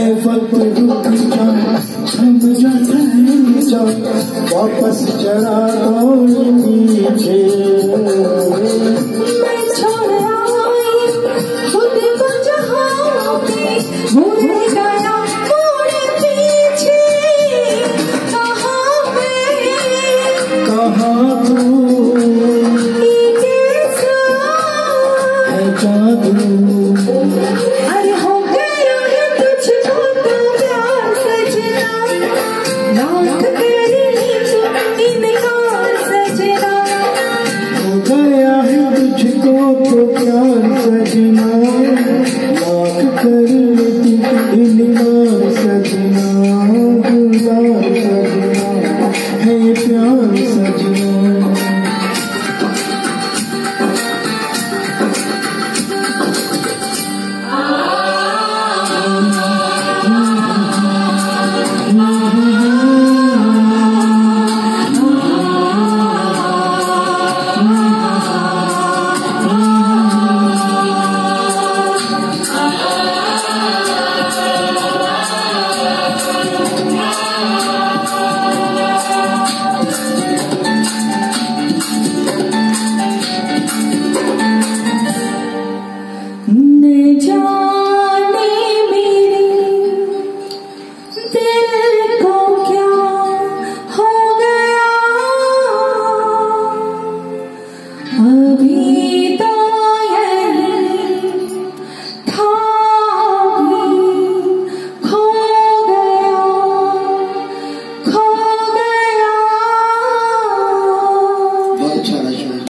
वक्त रुक जा, थम जा, ठहर जा, वापस जरा दौड़ पीछे। मैं छोड़ आई खुद को जहाँ पे, भूल गया मोड़ पीछे। कहाँ पे कहाँ तू है जादू। अरे हो गया है तुझको तो प्यार सजना, लाख तेरी इनकार सजना। हो गया है तुझको तो प्यार